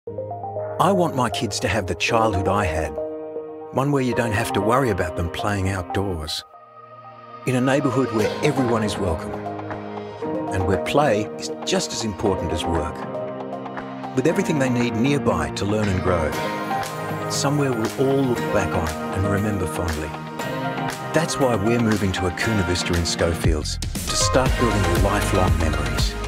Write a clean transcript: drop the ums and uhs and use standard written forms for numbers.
I want my kids to have the childhood I had, one where you don't have to worry about them playing outdoors, in a neighbourhood where everyone is welcome, and where play is just as important as work, with everything they need nearby to learn and grow, somewhere we'll all look back on and remember fondly. That's why we're moving to Akuna Vista in Schofields, to start building lifelong memories.